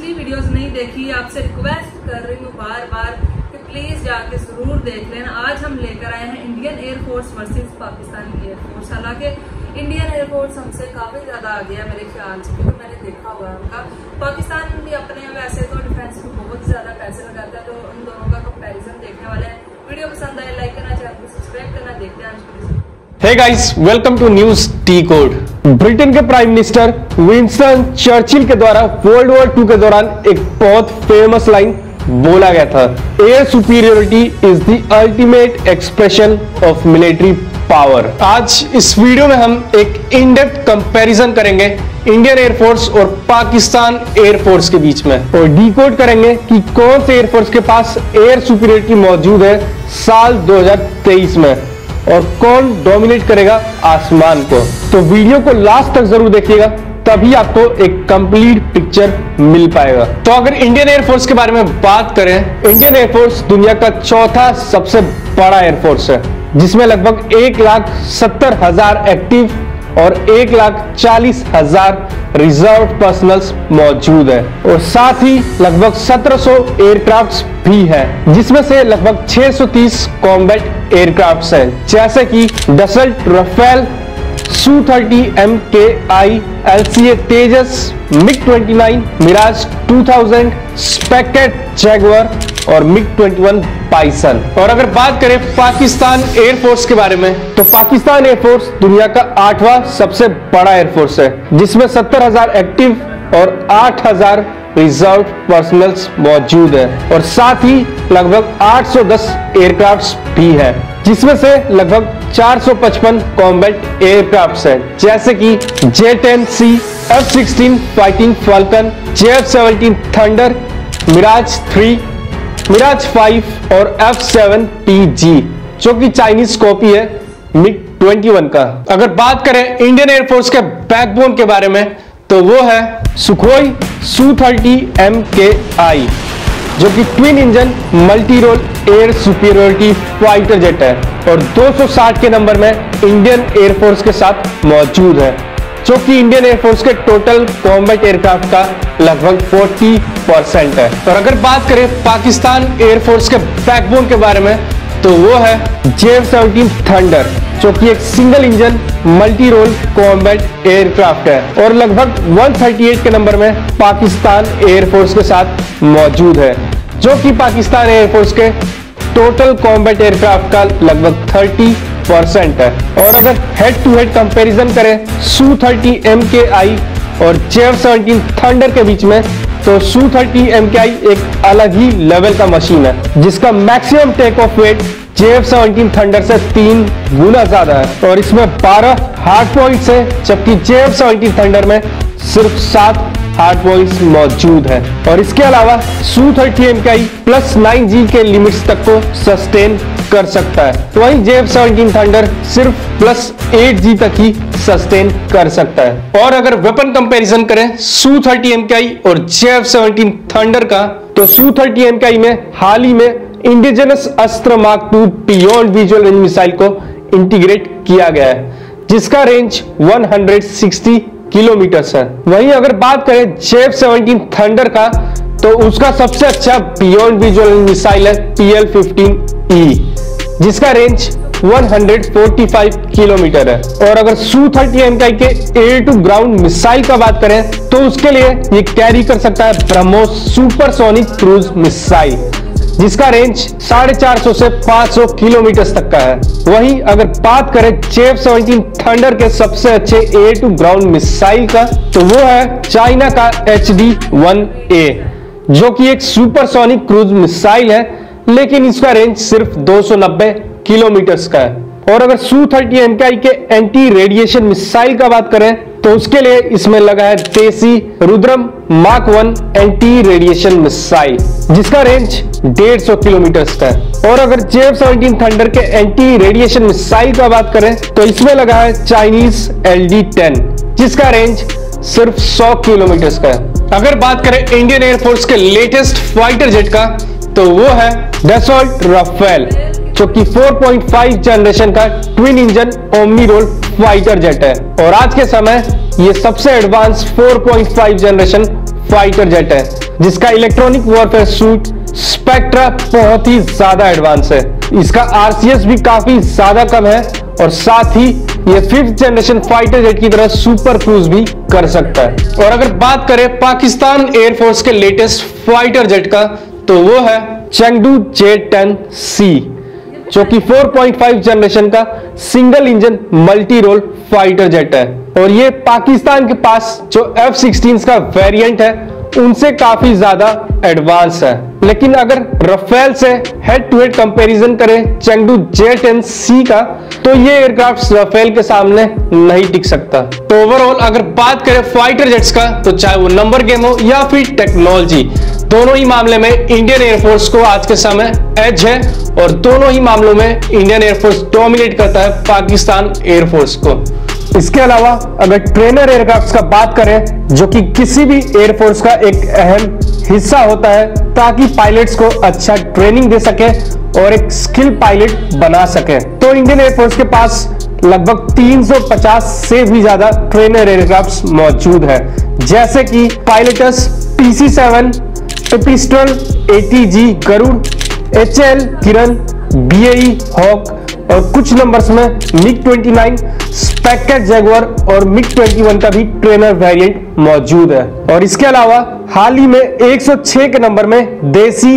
पिछली वीडियोस नहीं देखी, आपसे रिक्वेस्ट कर रही हूँ बार बार कि प्लीज जाके जरूर देख लेना। आज हम लेकर आए हैं Indian air force versus Pakistani air force. हालांकि इंडियन एयरफोर्स हमसे काफी ज्यादा आ गया मेरे ख्याल से, क्योंकि मैंने देखा हुआ है उनका। पाकिस्तान भी अपने वैसे तो डिफेंस में बहुत ज्यादा पैसे लगाता है, तो उन दोनों का कंपेरिजन देखने वाले हैं। वीडियो पसंद आए लाइक करना, चैनल को सब्सक्राइब करना। देखते हैं आज की। Hey guys, welcome to news T code. Britain के प्राइम मिनिस्टर विंस्टन चर्चिल के द्वारा वर्ल्ड वॉर II के दौरान एक बहुत फेमस लाइन बोला गया था, air superiority is the ultimate expression of military power. आज इस वीडियो में हम एक इन डेप्थ कंपैरिजन करेंगे इंडियन एयरफोर्स और पाकिस्तान एयरफोर्स के बीच में, और डीकोड करेंगे कि कौन से एयरफोर्स के पास एयर सुपीरियरिटी मौजूद है साल 2023 में और कौन डोमिनेट करेगा आसमान को। तो वीडियो को लास्ट तक जरूर देखिएगा, तभी आपको एक कंप्लीट पिक्चर मिल पाएगा। तो अगर इंडियन एयरफोर्स के बारे में बात करें, इंडियन एयरफोर्स दुनिया का चौथा सबसे बड़ा एयरफोर्स है, जिसमें लगभग 1,70,000 एक्टिव और 1,40,000 रिजर्व पर्सनल्स मौजूद है, और साथ ही लगभग 1700 एयरक्राफ्ट्स भी है, जिसमें से लगभग 630 कॉम्बैट एयरक्राफ्ट्स हैं, जैसे कि Dassault, Rafale, Su-30 MKI, LCA Tejas, MiG-29, Mirage 2000, SEPECAT Jaguar और MiG-21 बाइसन। और अगर बात करें पाकिस्तान एयरफोर्स के बारे में, तो पाकिस्तान एयरफोर्स दुनिया का 8वां सबसे बड़ा एयरफोर्स है, जिसमें 70,000 एक्टिव और 8,000 रिजर्व पर्सनल्स मौजूद है, और साथ ही लगभग 810 एयरक्राफ्ट्स भी है, जिसमें से लगभग 455 कॉम्बैट एयरक्राफ्ट्स हैं, जैसे कि J-10C, F-16 fighting falcon, JF-17 thunder, Mirage 3, Mirage 5 और F-7TG, जो कि चाइनीज कॉपी है MiG-21 का। अगर बात करें इंडियन एयरफोर्स के बैकबोन के बारे में, तो वो है सुखोई Su-30 MKI, जो कि twin engine multi role air superiority fighter jet है, और 260 के नंबर में इंडियन एयरफोर्स के साथ मौजूद है, जो कि इंडियन एयरफोर्स के टोटल कॉम्बैट एयरक्राफ्ट का लगभग 40% है। और अगर बात करें पाकिस्तान एयरफोर्स के बैकबोन के बारे में, तो वो है JF-17 थंडर, जो कि एक single engine multi role combat aircraft है, और लगभग 138 के नंबर में पाकिस्तान एयरफोर्स के साथ मौजूद है, जो कि पाकिस्तान एयरफोर्स के टोटल कॉम्बैट एयरक्राफ्ट का लगभग 30% है। और अगर हेड टू हेड कंपैरिजन करें Su-30 MKI और JF-17 थंडर के बीच में, तो Su-30 MKI एक अलग ही लेवल का मशीन है, जिसका maximum take off weight JF-17 thunder से 3 गुना ज्यादा है, और इसमें 12 हार्ड पॉइंट्स है, जबकि JF-17 थंडर में सिर्फ 7 हार्ड पॉइंट्स मौजूद है। और इसके अलावा Su-30 MKI +9G के लिमिट्स तक को सस्टेन कर सकता है, तो वहीं JF-17 थंडर सिर्फ +8G तक ही सस्टेन कर सकता है। और अगर वेपन कंपैरिजन करें Su-30 MKI और JF-17 थंडर का, तो Su-30 MKI में हाल ही में indigenous Astra mark II beyond visual range missile को इंटीग्रेट किया गया है, जिसका रेंज 160 किलोमीटर है। वहीं अगर बात करें JF-17 थंडर का, तो उसका सबसे अच्छा बियॉन्ड विजुअल रेंज मिसाइल है PL-15E, जिसका रेंज 145 किलोमीटर है। और अगर Su-30 MKI के एयर टू ग्राउंड मिसाइल का बात करें, तो उसके लिए ये कैरी कर सकता है ब्रह्मोस सुपरसोनिक क्रूज मिसाइल, जिसका रेंज 450 से 500 किलोमीटर तक का है। वहीं अगर बात करें JF-17 थंडर के सबसे अच्छे एयर टू ग्राउंड मिसाइल का, तो वो है चाइना का HD-1A, जो कि एक सुपरसोनिक क्रूज मिसाइल है, लेकिन इसका रेंज सिर्फ 290 किलोमीटर का है। और अगर Su-30 MKI के एंटी रेडिएशन मिसाइल का बात करें, तो उसके लिए इसमें लगा है देसी Rudram mark 1 anti radiation missile, जिसका रेंज 150 किलोमीटर का है। और अगर JF-17 थंडर के एंटी रेडिएशन मिसाइल का बात करें, तो इसमें लगा है चाइनीज LD-10, जिसका रेंज सिर्फ 100 किलोमीटर का है। अगर बात करें इंडियन एयरफोर्स के लेटेस्ट फाइटर जेट का, तो वो है डसॉल्ट राफेल, जो कि 4.5 जनरेशन का twin engine omni role fighter jet है, और आज के समय ये सबसे एडवांस 4.5 जनरेशन फाइटर जेट है, जिसका इलेक्ट्रॉनिक वॉरफेयर सूट स्पेक्ट्रा बहुत ही ज्यादा एडवांस है। इसका आरसीएस भी काफी ज्यादा कम है और साथ ही ये 5th जनरेशन फाइटर जेट की तरह सुपर क्रूज भी कर सकता है। और अगर बात करें पाकिस्तान एयरफोर्स के लेटेस्ट फाइटर जेट का, तो वो है चेंगडू J-10C, जो कि 4.5 जनरेशन का single engine multi role fighter jet है। और ये पाकिस्तान के पास जो F-16 का वेरिएंट है उनसे काफी ज्यादा एडवांस है। लेकिन अगर रफेल से हेड टू हेड कंपैरिजन करें चेंगडू J-10C का, तो ये एयरक्राफ्ट रफेल के सामने नहीं टिक सकता। तो ओवरऑल अगर बात करें फाइटर जेट्स का, तो चाहे वो नंबर गेम हो या फिर टेक्नोलॉजी, दोनों ही मामले में इंडियन एयरफोर्स को आज के समय एज है और दोनों ही मामलों में इंडियन एयरफोर्स डोमिनेट करता है पाकिस्तान एयरफोर्स को। इसके अलावा अगर ट्रेनर एयरक्राफ्ट का बात करें, जो कि किसी भी एयरफोर्स का एक अहम हिस्सा होता है ताकि पायलट्स को अच्छा ट्रेनिंग दे सके और एक स्किल पायलट बना सके, तो इंडियन एयरफोर्स के पास लगभग 350 से भी ज्यादा ट्रेनर एयरक्राफ्ट मौजूद है, जैसे कि पायलटस PC-7, पिस्टल, ATG Garud, HAL Kiran, BAE hawk और कुछ नंबर्स में MiG-29, स्पेक्टर जैगुआर और MiG-21 का भी ट्रेनर वेरिएंट मौजूद है। और इसके अलावा हाल ही में 106 के नंबर में देसी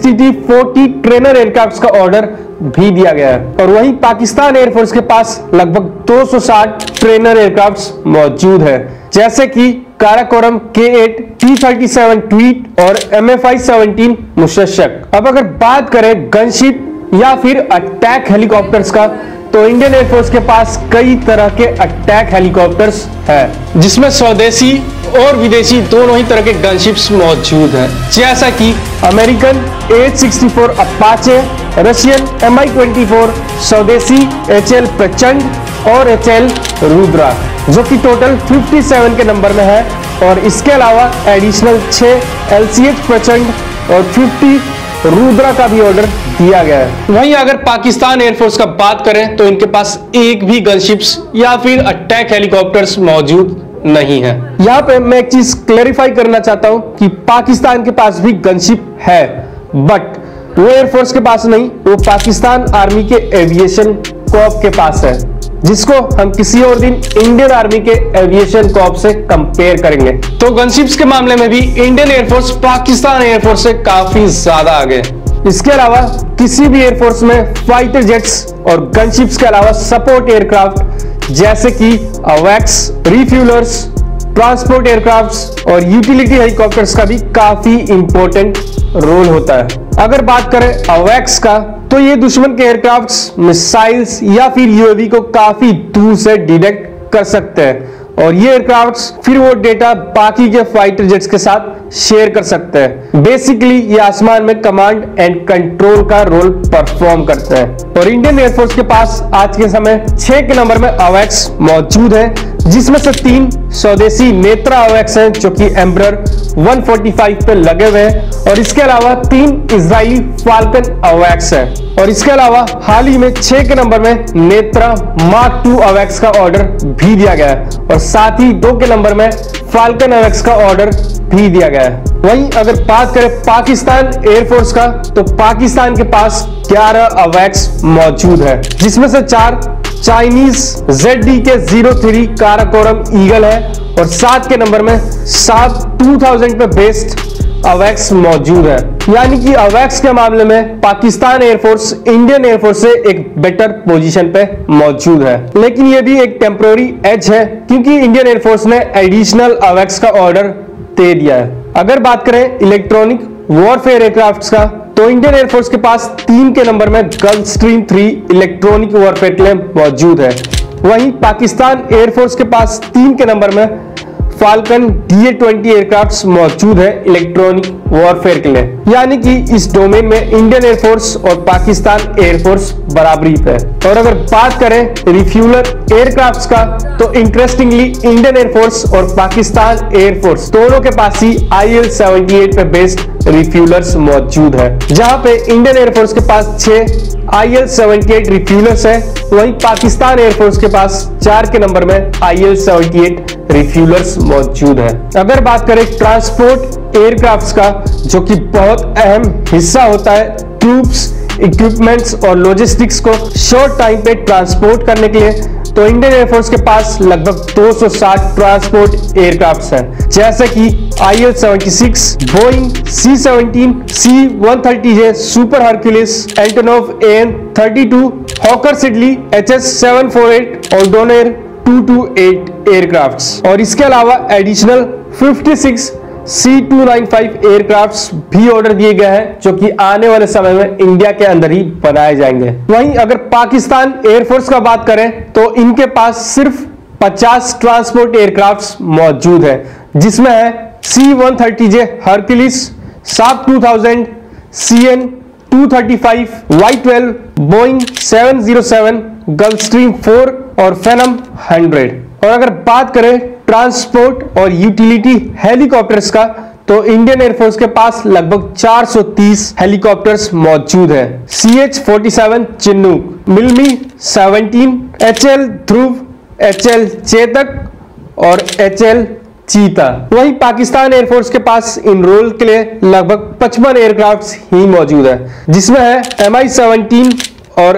STT-40 ट्रेनर एयरक्राफ्ट का ऑर्डर भी दिया गया है। और वहीं पाकिस्तान एयरफोर्स के पास लगभग 260 ट्रेनर एयरक्राफ्ट मौजूद है, जैसे कि काराकोरम K-8, T-37 ट्वीट और MFI-17 मुशक्शक। अब अगर बात करें गनशिप या फिर अटैक हेलीकॉप्टर्स का, तो इंडियन एयरफोर्स के पास कई तरह के अटैक हेलीकॉप्टर्स हैं, जिसमें स्वदेशी और विदेशी दोनों ही तरह के गनशिप्स मौजूद हैं, जैसा कि American AH-64 Apache, Russian Mi-24, स्वदेशी HAL प्रचंड और HAL रुद्रा, जो कि टोटल 57 के नंबर में है। और इसके अलावा एडिशनल 6 LCH प्रचंड और 50 रुद्रा का भी ऑर्डर दिया गया है। वहीं अगर पाकिस्तान एयरफोर्स का बात करें, तो इनके पास एक भी गनशिप्स या फिर अटैक हेलीकॉप्टर्स मौजूद नहीं है। यहाँ पे मैं एक चीज क्लैरिफाई करना चाहता हूँ कि पाकिस्तान के पास भी गनशिप है, बट वो एयरफोर्स के पास नहीं, वो पाकिस्तान आर्मी के एविएशन कॉर्प के पास है, जिसको हम किसी और दिन इंडियन आर्मी के एविएशन कॉर्प से कंपेयर करेंगे। तो गनशिप्स के मामले में भी इंडियन एयरफोर्स पाकिस्तान एयरफोर्स से काफी ज्यादा आगे। इसके अलावा किसी भी एयरफोर्स में फाइटर जेट्स और गनशिप्स के अलावा सपोर्ट एयरक्राफ्ट जैसे कि अवैक्स, रिफ्यूलर्स, ट्रांसपोर्ट एयरक्राफ्ट और यूटिलिटी हेलीकॉप्टर्स का भी काफी इंपॉर्टेंट रोल होता है। अगर बात करें अवैक्स का, तो ये दुश्मन के एयरक्राफ्ट, मिसाइल्स या फिर यूएवी को काफी दूर से डिटेक्ट कर सकते हैं और ये एयरक्राफ्ट फिर वो डेटा बाकी के फाइटर जेट्स के साथ शेयर कर सकते हैं। बेसिकली ये आसमान में कमांड एंड कंट्रोल का रोल परफॉर्म करते हैं। और इंडियन एयरफोर्स के पास आज के समय 6 के नंबर में अवैक्स मौजूद है, जिसमें से 3 स्वदेशी नेत्रा अवैक्स हैं जो कि एम्बरर 145 पे लगे हुए हैं, और इसके अलावा 3 इजरायली फाल्कन अवैक्स हैं। और इसके अलावा हाल ही में 6 के नंबर में नेत्रा मार्क 2 अवैक्स का ऑर्डर भी दिया गया है और साथ ही 2 के नंबर में फाल्कन अवैक्स का ऑर्डर भी दिया गया है। वहीं अगर बात करें पाकिस्तान एयरफोर्स का, तो पाकिस्तान के पास 11 अवैक्स मौजूद है, जिसमें से 4 चाइनीज ZDK-03 काराकोरम ईगल है और 7 के नंबर में 7 2000 पे बेस्ड अवैक्स मौजूद है। यानी कि अवैक्स के मामले में पाकिस्तान एयरफोर्स इंडियन एयरफोर्स से एक बेटर पोजीशन पे मौजूद है, लेकिन ये भी एक टेम्पोररी एज है क्योंकि इंडियन एयरफोर्स ने एडिशनल अवैक्स का ऑर्डर दे दिया है। अगर बात करें इलेक्ट्रॉनिक वॉरफेयर एयरक्राफ्ट का, तो इंडियन एयरफोर्स के पास 3 के नंबर में गल्फस्ट्रीम 3 इलेक्ट्रॉनिक वॉरफेयर के लिए मौजूद है। वहीं पाकिस्तान एयरफोर्स के पास 3 के नंबर में फाल्कन DA-20 एयरक्राफ्ट मौजूद है इलेक्ट्रॉनिक वॉरफेयर के लिए। यानी कि इस डोमेन में इंडियन एयरफोर्स और पाकिस्तान एयरफोर्स बराबरी पे है। और अगर बात करें रिफ्यूलर एयरक्राफ्ट्स का, तो इंटरेस्टिंगली इंडियन एयरफोर्स और पाकिस्तान एयरफोर्स दोनों के पास ही IL-78 पे बेस्ड रिफ्यूलर्स मौजूद है, जहां पे इंडियन एयरफोर्स के पास 6 IL-78 रिफ्यूलर्स है, वहीं पाकिस्तान एयरफोर्स के पास 4 के नंबर में IL-78 रिफ्यूलर्स मौजूद है। अगर बात करें ट्रांसपोर्ट एयरक्राफ्ट्स का, जो कि बहुत अहम हिस्सा होता है ट्रूप्स, इक्विपमेंट्स और लॉजिस्टिक्स को शॉर्ट टाइम पे ट्रांसपोर्ट करने के लिए। तो इंडियन एयरफोर्स के पास लगभग 260 ट्रांसपोर्ट एयरक्राफ्ट्स हैं, जैसे कि IL-76, Boeing C-17, C-130J super Hercules, Antonov AN-32, Hawker Siddeley, HS-748 और डोनेयर 228 एयरक्राफ्ट्स। और इसके अलावा एडिशनल 56 C-295 एयरक्राफ्ट्स भी ऑर्डर दिए गए हैं, जो कि आने वाले समय में इंडिया के अंदर ही बनाए जाएंगे। वहीं अगर पाकिस्तान एयरफोर्स का बात करें तो इनके पास सिर्फ 50 ट्रांसपोर्ट एयरक्राफ्ट्स मौजूद हैं, जिसमें है C-130J हरक्यूलिस, साब 2000, CN-235, Y-12, बोइंग 707, गल्फस्ट्रीम 4 और फेनम 100। और अगर बात करें ट्रांसपोर्ट और यूटिलिटी हेलीकॉप्टर्स का, तो इंडियन एयरफोर्स के पास लगभग 430 हेलीकॉप्टर्स मौजूद हैं। CH-47 चिन्नूक, मिल्मी 17, HL ध्रुव, HL चेतक और HL चीता। वहीं पाकिस्तान एयरफोर्स के पास इन रोल के लिए लगभग 55 एयरक्राफ्ट्स ही मौजूद है, जिसमें है MI-17 और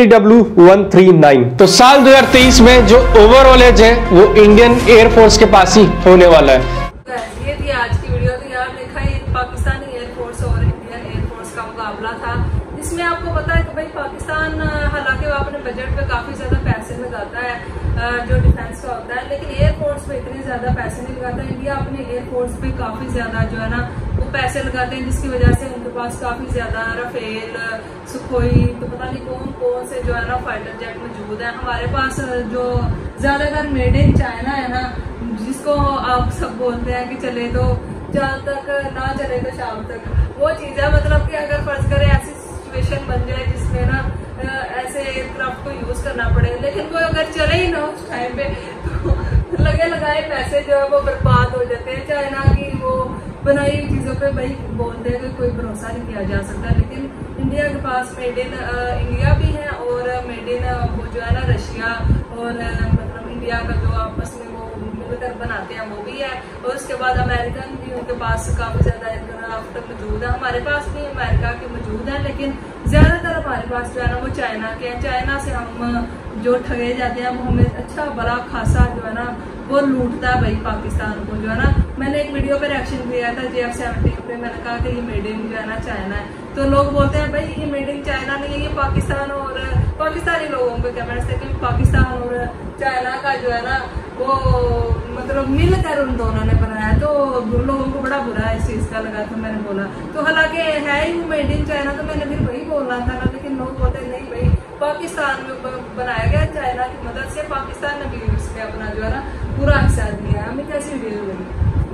AW139। तो साल 2023 में जो ओवरऑल एज है वो इंडियन एयरफोर्स के पास ही होने वाला है। ये थी आज की वीडियो। तो यार देखा ये पाकिस्तानी एयरफोर्स और इंडियन एयरफोर्स का मुकाबला था, जिसमें आपको पता है कि भाई पाकिस्तान हालांकि वो अपने बजट पे काफी ज्यादा पैसे लगाता है जो डिफेंस का होता है, लेकिन एयरफोर्स पे इतने ज्यादा पैसे नहीं लगाता। इंडिया अपने एयरफोर्स पे काफी ज्यादा जो है ना वो पैसे लगाते हैं, जिसकी वजह से उनके पास काफी ज्यादा राफेल, सुखोई, तो पता नहीं कौन कौन से जो है ना फाइटर जेट मौजूद है। हमारे पास जो ज्यादातर मेड इन चाइना है ना, जिसको आप सब बोलते हैं कि चले तो जहाँ तक ना चले तो शाम तक, वो चीज है। मतलब कि अगर फर्ज करें ऐसी सिचुएशन बन जाए जिसमें ना ऐसे एयरक्राफ्ट को यूज करना पड़े, लेकिन वो अगर चले ही ना उस टाइम पे तो लगे लगाए पैसे जो है वो बर्बाद हो जाते हैं। चाइना की वो बनाई हुई चीजों पे भाई बोलते हैं कि कोई भरोसा नहीं किया जा सकता, लेकिन इंडिया के पास मेड इन इंडिया भी है और मेड इन वो जो है ना रशिया और मतलब इंडिया का जो आपस में वो मिलकर बनाते हैं वो भी है। और उसके बाद अमेरिकन भी उनके पास काफी ज्यादा एयरक्राफ्ट मौजूद है। हमारे पास भी अमेरिका के मौजूद है, लेकिन ज्यादातर हमारे पास जो है ना वो चाइना के हैं। चाइना से हम जो ठगे जाते हैं वो हमें अच्छा बड़ा खासा जो है ना वो लूटता है भाई पाकिस्तान को जो है ना। मैंने एक वीडियो पे रिएक्शन दिया था JF-17 पे, मैंने कहा कि ये मेड इन जो है ना चाइना है, तो लोग बोलते हैं भाई ये मेड इन चाइना नहीं है, ये पाकिस्तान और पाकिस्तानी लोगों के कमेंट्स थे कि पाकिस्तान और चाइना का जो है ना वो मतलब मिलकर उन दोनों ने बनाया। तो लोगों को बड़ा बुरा इस चीज का लगा, तो मैंने बोला तो हालांकि है ही वो मेड इन चाइना, तो मैंने फिर वही बोलना था ना, लेकिन लोग बोलते नहीं भाई पाकिस्तान में बनाया गया चाइना की मदद से, पाकिस्तान ने भी इसमें अपना जो है ना पूरा हिस्सा दिया। हमें कैसी वीडियो लगी?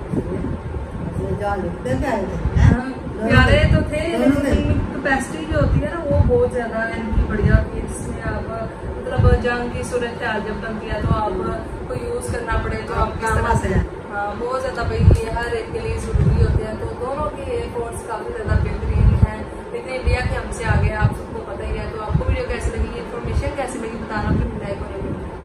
प्यारे तो थे, लेकिन कैपेसिटी जो होती है ना वो बहुत ज्यादा इनकी बढ़िया थी, जिसमें आप मतलब जंग की सूरत जब बनती है तो आपको यूज करना पड़े तो आप किस तरह से बहुत ज्यादा भाई ये हर एक के लिए जरूरी होते हैं। तो दोनों की एयरफोर्स काफी ज्यादा बेहतरीन है, लेकिन इंडिया के हमसे आगे आप सबको पता ही है। तो आपको वीडियो कैसी लगी, इन्फॉर्मेशन कैसी लगी बताना।